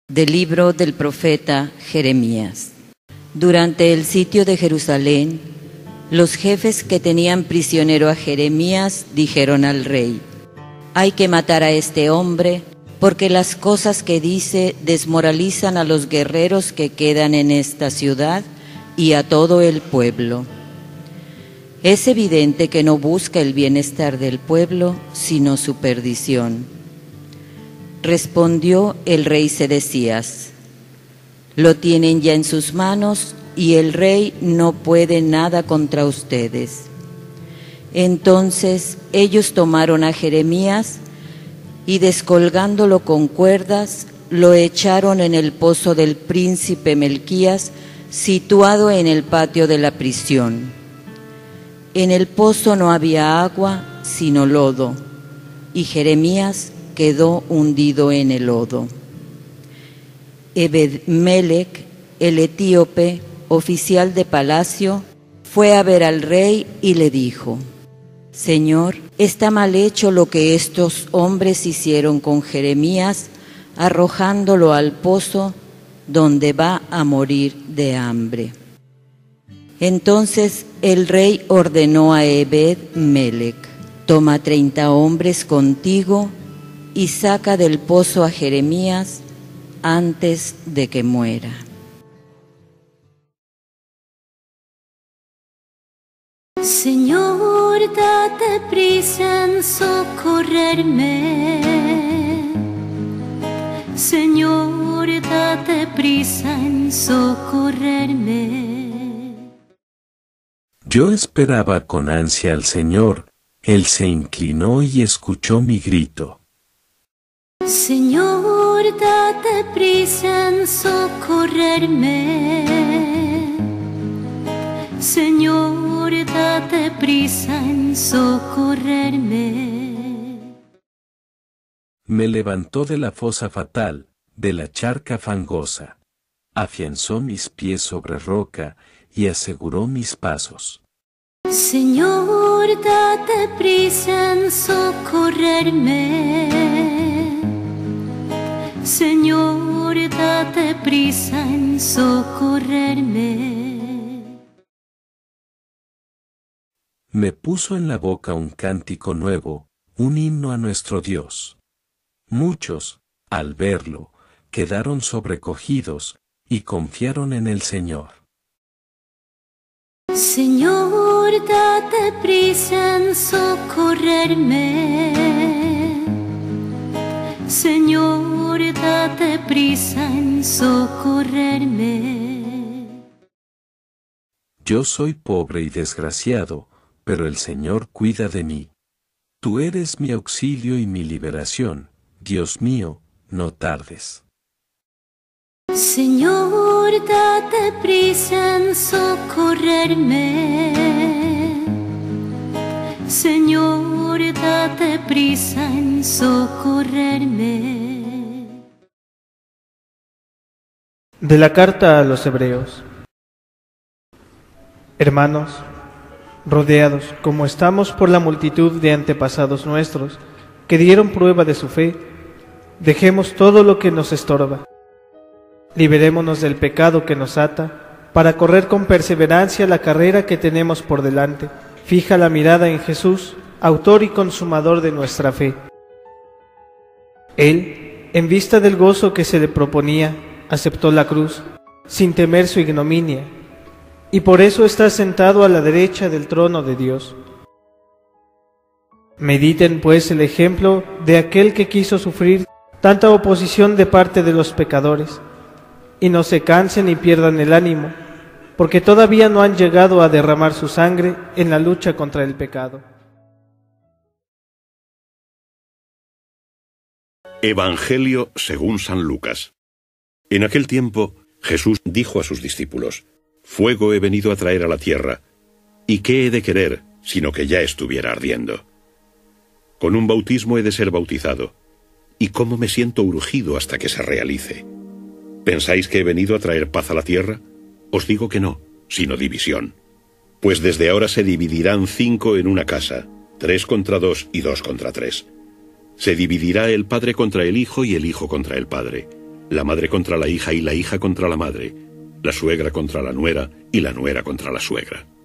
Del libro del profeta Jeremías. Durante el sitio de Jerusalén, los jefes que tenían prisionero a Jeremías dijeron al rey: «Hay que matar a este hombre, porque las cosas que dice desmoralizan a los guerreros que quedan en esta ciudad y a todo el pueblo. Es evidente que no busca el bienestar del pueblo, sino su perdición». Respondió el rey Sedecías: «Lo tienen ya en sus manos y el rey no puede nada contra ustedes». Entonces ellos tomaron a Jeremías y, descolgándolo con cuerdas, lo echaron en el pozo del príncipe Melquías, situado en el patio de la prisión. En el pozo no había agua, sino lodo, y Jeremías quedó hundido en el lodo. Ebed-Melech, el etíope, oficial de palacio, fue a ver al rey y le dijo: «Señor, está mal hecho lo que estos hombres hicieron con Jeremías, arrojándolo al pozo donde va a morir de hambre». Entonces el rey ordenó a Ebed-Melech: «Toma 30 hombres contigo y saca del pozo a Jeremías antes de que muera». Señor, date prisa en socorrerme. Señor, date prisa en socorrerme. Yo esperaba con ansia al Señor. Él se inclinó y escuchó mi grito. Señor, date prisa en socorrerme. Señor, date prisa en socorrerme. Me levantó de la fosa fatal, de la charca fangosa. Afianzó mis pies sobre roca y aseguró mis pasos. Señor, date prisa en socorrerme. Señor, date prisa en socorrerme. Me puso en la boca un cántico nuevo, un himno a nuestro Dios. Muchos, al verlo, quedaron sobrecogidos y confiaron en el Señor. Señor, date prisa en socorrerme. Señor, date prisa en socorrerme. Yo soy pobre y desgraciado, pero el Señor cuida de mí. Tú eres mi auxilio y mi liberación. Dios mío, no tardes. Señor, date prisa en socorrerme. Señor, date prisa en socorrerme. De la carta a los Hebreos. Hermanos, rodeados como estamos por la multitud de antepasados nuestros que dieron prueba de su fe, dejemos todo lo que nos estorba. Liberémonos del pecado que nos ata, para correr con perseverancia la carrera que tenemos por delante. Fija la mirada en Jesús, autor y consumador de nuestra fe. Él, en vista del gozo que se le proponía, aceptó la cruz, sin temer su ignominia, y por eso está sentado a la derecha del trono de Dios. Mediten pues el ejemplo de aquel que quiso sufrir tanta oposición de parte de los pecadores, y no se cansen ni pierdan el ánimo, porque todavía no han llegado a derramar su sangre en la lucha contra el pecado. Evangelio según San Lucas. En aquel tiempo, Jesús dijo a sus discípulos: «Fuego he venido a traer a la tierra, ¿y qué he de querer, sino que ya estuviera ardiendo? Con un bautismo he de ser bautizado, ¿y cómo me siento urgido hasta que se realice? ¿Pensáis que he venido a traer paz a la tierra? Os digo que no, sino división. Pues desde ahora se dividirán 5 en una casa, 3 contra 2 y 2 contra 3. Se dividirá el padre contra el hijo y el hijo contra el padre, la madre contra la hija y la hija contra la madre, la suegra contra la nuera y la nuera contra la suegra.